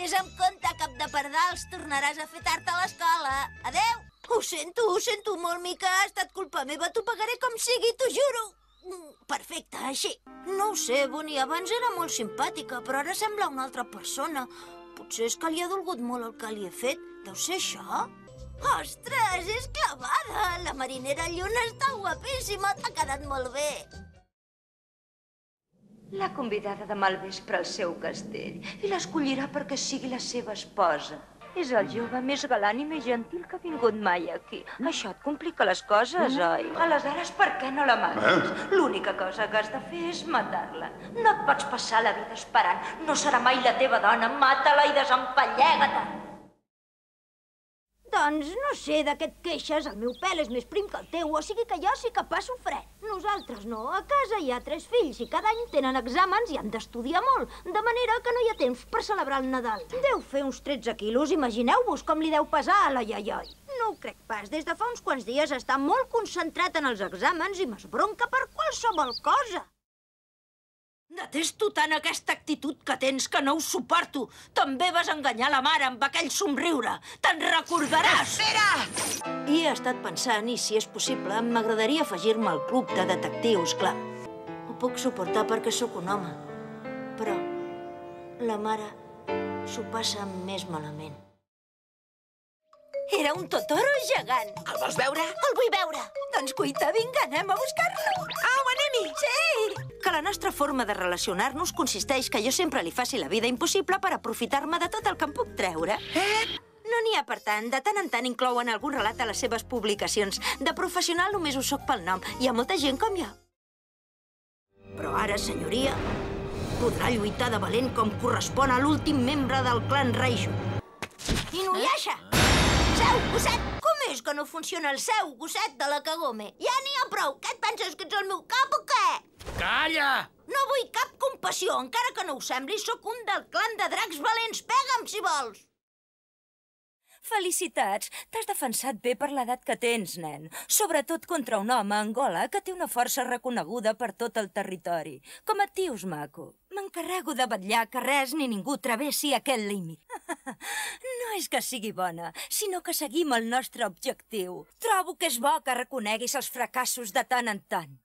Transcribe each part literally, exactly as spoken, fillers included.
Vés amb compte, cap de pardals, tornaràs a fer tard a l'escola. Adeu! Ho sento, ho sento molt, Mica, ha estat culpa meva, t'ho pagaré com sigui, t'ho juro. Perfecte, així. No ho sé, Bonnie, abans era molt simpàtica, però ara sembla una altra persona. Potser és que li ha dolgut molt el que li he fet. Deu ser això? Ostres, és clavada! La marinera Lluna està guapíssima, t'ha quedat molt bé. L'ha convidada demà al vespre al seu castell i l'escollirà perquè sigui la seva esposa. És el jove més galant i més gentil que ha vingut mai aquí. Això et complica les coses, oi? Aleshores, per què no la mates? L'única cosa que has de fer és matar-la. No et pots passar la vida esperant. No serà mai la teva dona. Mata-la i desempallega-te. Doncs no sé de què et queixes. El meu pèl és més prim que el teu, o sigui que jo sí que passo fred. Nosaltres no. A casa hi ha tres fills i cada any tenen exàmens i han d'estudiar molt, de manera que no hi ha temps per celebrar el Nadal. Deu fer uns tretze quilos, imagineu-vos com li deu pesar a la iaioi. No ho crec pas. Des de fa uns quants dies està molt concentrat en els exàmens i m'esbronca per qualsevol cosa. Detesto tant aquesta actitud que tens que no ho suporto. També vas enganyar la mare amb aquell somriure. Te'n recordaràs! Espera! I he estat pensant, i si és possible, m'agradaria afegir-me al club de detectius, clar. Ho puc suportar perquè sóc un home. Però la mare s'ho passa més malament. Era un totoro gegant. El vols veure? El vull veure. Doncs cuita, vinga, anem a buscar-lo. Au, anem-hi! Sí! Que la nostra forma de relacionar-nos consisteix que jo sempre li faci la vida impossible per aprofitar-me de tot el que em puc treure. Eh? No n'hi ha per tant. De tant en tant inclouen algun relat a les seves publicacions. De professional només ho soc pel nom. Hi ha molta gent com jo. Però ara, senyoria, podrà lluitar de valent com correspon a l'últim membre del clan Raiju. Inuyasha! Seu, gosset! Com és que no funciona el seu, gosset de la Kagome? Ja n'hi ha prou! Què et penses, que ets el meu cap o què? Calla! No vull cap compassió, encara que no ho sembli, sóc un del clan de dracs valents. Pega'm, si vols! Felicitats! T'has defensat bé per l'edat que tens, nen. Sobretot contra un home a Angola que té una força reconeguda per tot el territori. Com et dius, maco? M'encarrego de vetllar que res ni ningú travessi aquest límit. No és que sigui bona, sinó que seguim el nostre objectiu. Trobo que és bo que reconeguis els fracassos de tant en tant.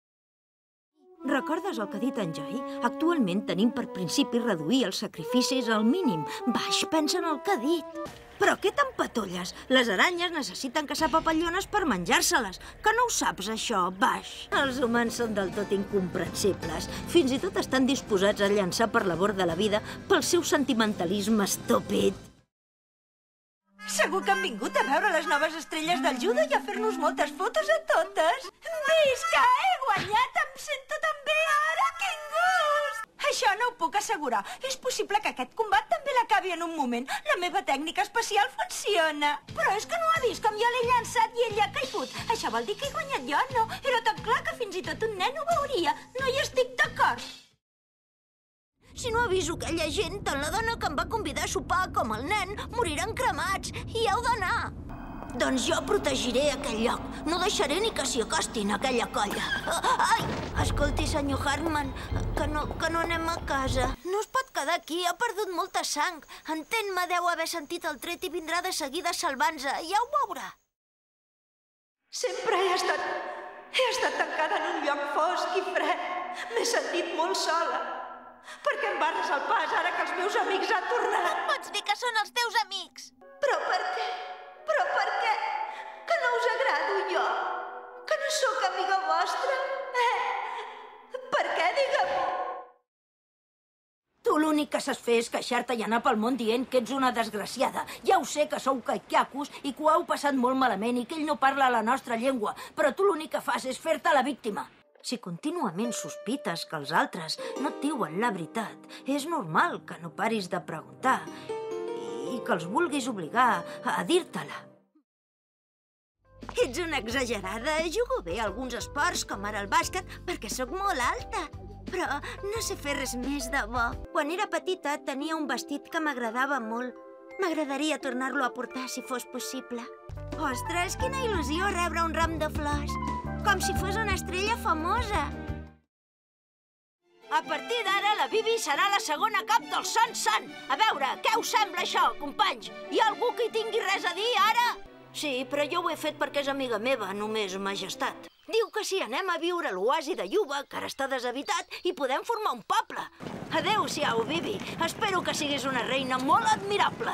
Recordes el que ha dit en Jai? Actualment tenim per principi reduir els sacrificis al mínim. Baix, pensa en el que ha dit. Però què t'empatolles? Les aranyes necessiten caçar papallones per menjar-se-les. Que no ho saps, això, Baix? Els humans són del tot incomprensibles. Fins i tot estan disposats a llançar per la borda la vida pel seu sentimentalisme estúpid. Segur que han vingut a veure les noves estrelles del judo i a fer-nos moltes fotos a totes. Visca! He guanyat! Em sento tan bé ara! Quin gust! Això no ho puc assegurar. És possible que aquest combat també l'acabi en un moment. La meva tècnica especial funciona. Però és que no ha vist com jo l'he llançat i ell ha caigut. Això vol dir que he guanyat jo, no? Era tan clar que fins i tot un nen ho veuria. No hi estic d'acord. Si no aviso aquella gent, tant la dona que em va convidar a sopar com el nen moriran cremats i heu d'anar. Doncs jo protegiré aquell lloc. No deixaré ni que s'hi acostin a aquella colla. Ai! Escolti, senyor Hartman, que no, que no anem a casa. No es pot quedar aquí, ha perdut molta sang. Entén-me, deu haver sentit el tret i vindrà de seguida salvant-se. Ja ho veurà. Sempre he estat... he estat tancada en un lloc fosc i fred. M'he sentit molt sola. Per què em barres el pas ara que els meus amics han tornat? No em pots dir que són els teus amics. Però per què? Però per què? Que no us agrado jo? Que no sóc amiga vostra? Eh? Per què, digue-m'ho? Tu l'únic que saps fer és queixar-te i anar pel món dient que ets una desgraciada. Ja ho sé que sou kaikyakus i que ho heu passat molt malament i que ell no parla la nostra llengua, però tu l'únic que fas és fer-te la víctima. Si contínuament sospites que els altres no et diuen la veritat, és normal que no paris de preguntar i que els vulguis obligar a dir-te-la. Ets una exagerada. Jugo bé a alguns esports, com ara el bàsquet, perquè sóc molt alta. Però no sé fer res més de bo. Quan era petita tenia un vestit que m'agradava molt. M'agradaria tornar-lo a portar si fos possible. Ostres, quina il·lusió rebre un ram de flors! Com si fos una estrella famosa. A partir d'ara, la Bibi serà la segona cap del Sant Sant. A veure, què us sembla això, companys? Hi ha algú que hi tingui res a dir, ara? Sí, però jo ho he fet perquè és amiga meva, només majestat. Diu que si anem a viure a l'oasi de Yuba, que ara està deshabitat, i podem formar un poble. Adéu-siau, Bibi. Espero que siguis una reina molt admirable.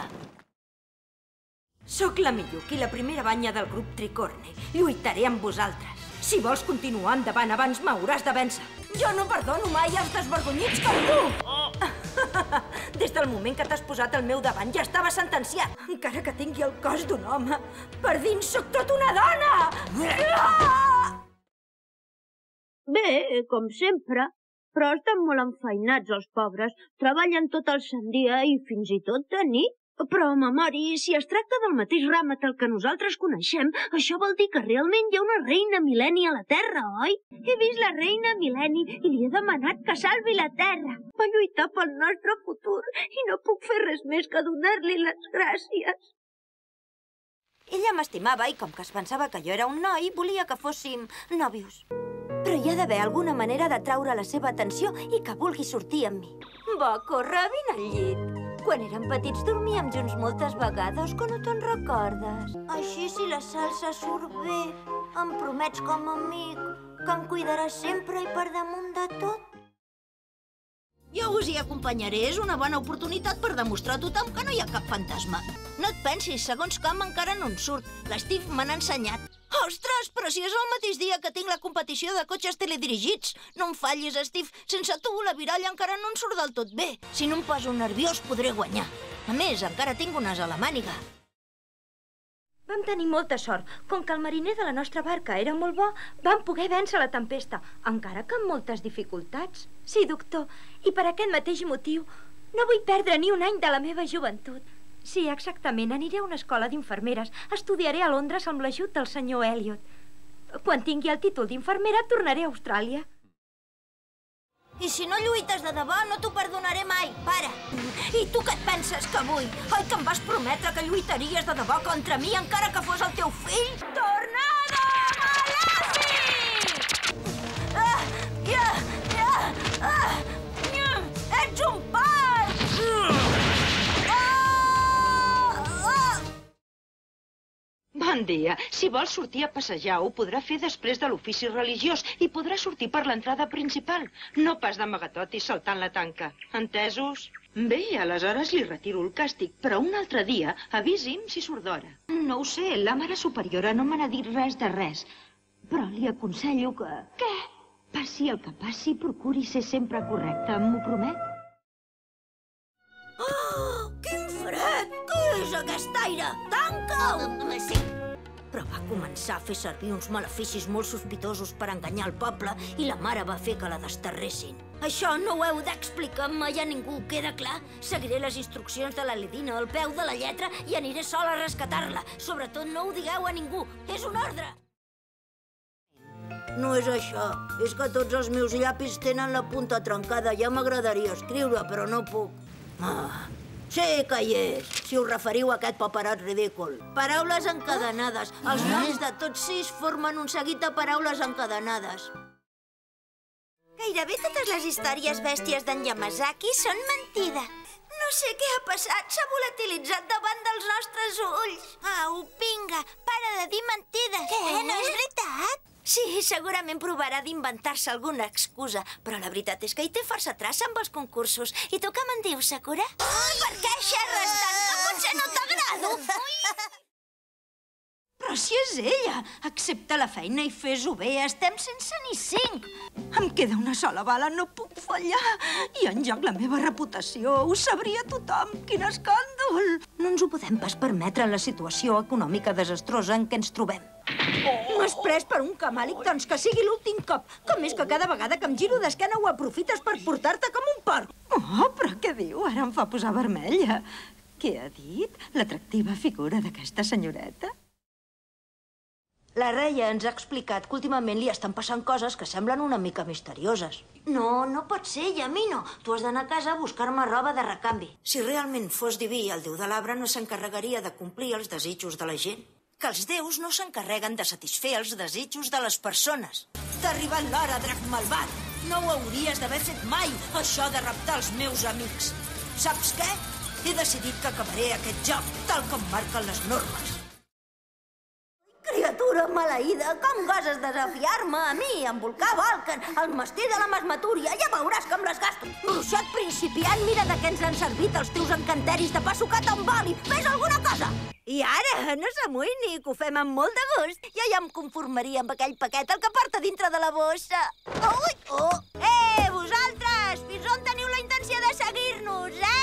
Soc la Miyuki, la primera banya del grup Tricorni. Lluitaré amb vosaltres. Si vols continuar endavant abans, m'hauràs de vèncer. Jo no perdono mai els desvergonyits com tu! Des del moment que t'has posat al meu davant ja estava sentenciat. Encara que tingui el cos d'un home, per dins sóc tot una dona! Bé, com sempre, però estan molt enfeinats els pobres. Treballen tot el sant dia i fins i tot de nit. Però, Mamori, si es tracta del mateix Ramatel que nosaltres coneixem, això vol dir que realment hi ha una reina Mil·lenni a la Terra, oi? He vist la reina Mil·lenni i li he demanat que salvi la Terra. Va lluitar pel nostre futur i no puc fer res més que donar-li les gràcies. Ella m'estimava i com que es pensava que jo era un noi, volia que fóssim nòvios. Però hi ha d'haver alguna manera d'atraure la seva atenció i que vulgui sortir amb mi. Va, corre, vine al llit. Quan érem petits dormíem junts moltes vegades, que no te'n recordes. Així, si la salsa surt bé, em promets com a amic que em cuidaràs sempre i per damunt de tot? Jo us hi acompanyaré. És una bona oportunitat per demostrar a tothom que no hi ha cap fantasma. No et pensis, segons com encara no en surt. L'Steve me n'ha ensenyat. Ostres, però si és el mateix dia que tinc la competició de cotxes teledirigits. No em fallis, Steve. Sense tu, la viralla encara no en surt del tot bé. Si no em poso nerviós, podré guanyar. A més, encara tinc un as a la màniga. Vam tenir molta sort. Com que el mariner de la nostra barca era molt bo, vam poder vèncer la tempesta, encara que amb moltes dificultats. Sí, doctor, i per aquest mateix motiu no vull perdre ni un any de la meva joventut. Sí, exactament, aniré a una escola d'infermeres. Estudiaré a Londres amb l'ajut del senyor Elliot. Quan tingui el títol d'infermera, tornaré a Austràlia. I si no lluites de debò, no t'ho perdonaré mai. Para! I tu què et penses que vull? Oi que em vas prometre que lluitaries de debò contra mi, encara que fos el teu fill? Tornado Malefic! Ah! Ja! Ja! Ah! Ets un part! Bon dia. Si vols sortir a passejar, ho podrà fer després de l'ofici religiós i podrà sortir per l'entrada principal, no pas d'amagatot i saltant la tanca. Entesos? Bé, aleshores li retiro el càstig, però un altre dia avisi'm si surt d'hora. No ho sé, la mare superiora no me n'ha dit res de res, però li aconsello que... Què? Passi el que passi, procuri ser sempre correcte, m'ho promet? Oh, quin fred! Què és aquest aire? Tanca-ho! Sí. Però va començar a fer servir uns maleficis molt sospitosos per enganyar el poble i la mare va fer que la desterressin. Això no ho heu d'explicar mai a ningú, queda clar? Seguiré les instruccions de la Ledina al peu de la lletra i aniré sola a rescatar-la. Sobretot no ho digueu a ningú, és un ordre! No és això, és que tots els meus llapis tenen la punta trencada. Ja m'agradaria escriure, però no puc. Ah, sí que hi és, si us referiu a aquest paperat ridícul. Paraules encadenades. Els noms de tots sis formen un seguit de paraules encadenades. Gairebé totes les històries bèsties d'en Yamazaki són mentida. No sé què ha passat, s'ha volatilitzat davant dels nostres ulls. Au, vinga, para de dir mentides. Què? No és veritat? Sí, segurament provarà d'inventar-se alguna excusa, però la veritat és que hi té força traça amb els concursos. I tu què me'n dius, Sakura? Ai, per què xerres tant, que potser no t'agrado? Però si és ella! Accepta la feina i fes-ho bé, estem sense ni cinc. Em queda una sola bala, no puc fallar. I en joc la meva reputació, ho sabria tothom. Quin escàndol! No ens ho podem pas permetre en la situació econòmica desastrosa en què ens trobem. No és pres per un camàlic, doncs que sigui l'últim cop. Com és que cada vegada que em giro d'esquena ho aprofites per portar-te com un porc? Oh, però què diu? Ara em fa posar vermella. Què ha dit? L'atractiva figura d'aquesta senyoreta? La reia ens ha explicat que últimament li estan passant coses que semblen una mica misterioses. No, no pot ser, Yamino. Tu has d'anar a casa a buscar-me roba de recanvi. Si realment fos diví, el déu de l'arbre no s'encarregaria de complir els desitjos de la gent. Que els déus no s'encarreguen de satisfer els desitjos de les persones. T'ha arribat l'hora, drac malvat! No ho hauries d'haver fet mai, això de raptar els meus amics. Saps què? He decidit que acabaré aquest joc tal com marquen les normes. Criatura maleïda, com goses desafiar-me a mi, en Volcà Balkan, el mester de la Masmatúria? Ja veuràs com les gasto. Bruixot principiant, mira de què ens han servit els teus encanteris de pa sucat amb oli. Fes alguna cosa! I ara, no s'amoïni, que ho fem amb molt de gust. Jo ja em conformaria amb aquell paquet, el que porta dintre de la bossa. Ui, oh! Eh, vosaltres! Fins on teniu la intenció de seguir-nos, eh?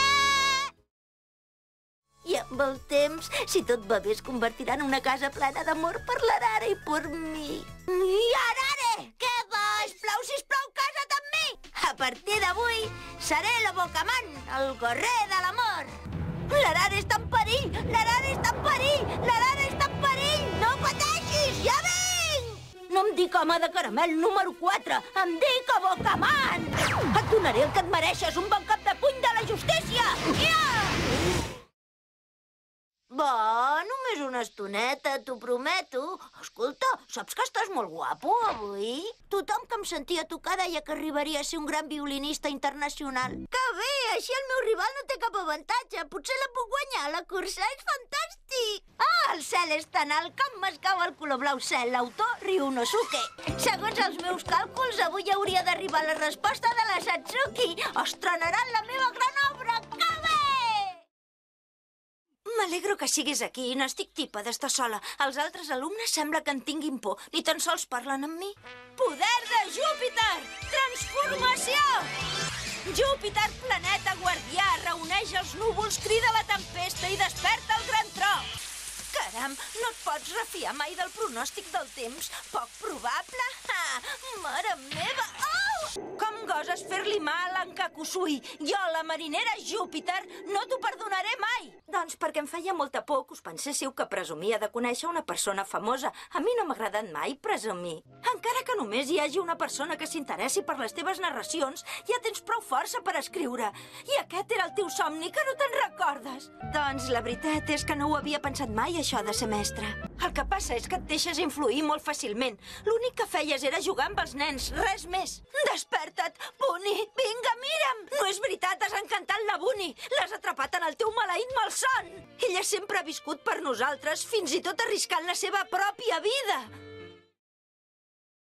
I amb el temps, si tot va bé, es convertirà en una casa plena d'amor per l'Arare i per mi. I Arare! Què vols? Plau, sisplau, casa't amb mi! A partir d'avui, seré la Bocamant, el guerrer de l'amor. L'Arare està en perill! L'Arare està en perill! L'Arare està en perill! No pateixis! Ja vinc! No em dic home de caramel número quatre, em dic Bocamant! Et donaré el que et mereixes, un bon cop de puny de la justícia! Ja! Va, només una estoneta, t'ho prometo. Escolta, saps que estàs molt guapo avui? Tothom que em sentia tocar deia que arribaria a ser un gran violinista internacional. Que bé, així el meu rival no té cap avantatge. Potser la puc guanyar, la cursa és fantàstic. Ah, el cel és tan alt com m'escau el color blau cel, l'autor Ryunosuke. Segons els meus càlculs, avui hauria d'arribar la resposta de la Satsuki. Estrenaran la meva gran obra, que bé! M'alegro que siguis aquí, n'estic tipa d'estar sola. Els altres alumnes sembla que en tinguin por. Ni tan sols parlen amb mi. Poder de Júpiter! Transformació! Júpiter, planeta guardià, reuneix els núvols, crida la tempesta i desperta el gran tro. Caram, no et pots refiar mai del pronòstic del temps? Poc probable? Ah, mare meva! Au! Com goses fer-li mal a en Kakusui? Jo, la marinera Júpiter, no t'ho perdonaré mai! Doncs perquè em feia molta por que us penséssiu que presumia de conèixer una persona famosa. A mi no m'ha agradat mai presumir. Encara que només hi hagi una persona que s'interessi per les teves narracions, ja tens prou força per escriure. I aquest era el teu somni, que no te'n recordes. Doncs la veritat és que no ho havia pensat mai, això de ser mestre. El que passa és que et deixes influir molt fàcilment. L'únic que feies era jugar amb els nens, res més. Desperta't, Bunny! Vinga, mira'm! No és veritat, has encantat la Bunny! L'has atrapat en el teu maleït malson! Ella sempre ha viscut per nosaltres, fins i tot arriscant la seva pròpia vida!